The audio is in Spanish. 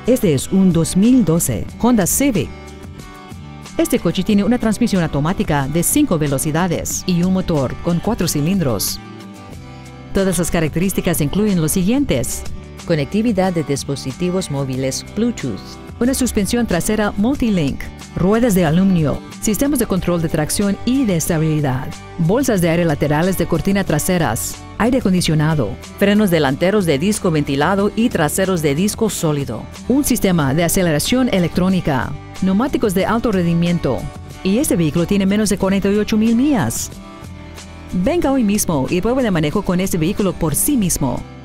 Este es un 2012 Honda Civic. Este coche tiene una transmisión automática de 5 velocidades y un motor con 4 cilindros. Todas las características incluyen los siguientes: conectividad de dispositivos móviles Bluetooth, una suspensión trasera Multilink, ruedas de aluminio, sistemas de control de tracción y de estabilidad, bolsas de aire laterales de cortina traseras, aire acondicionado, frenos delanteros de disco ventilado y traseros de disco sólido, un sistema de aceleración electrónica, neumáticos de alto rendimiento, y este vehículo tiene menos de 48,000 millas. Venga hoy mismo y pruebe de manejo con este vehículo por sí mismo.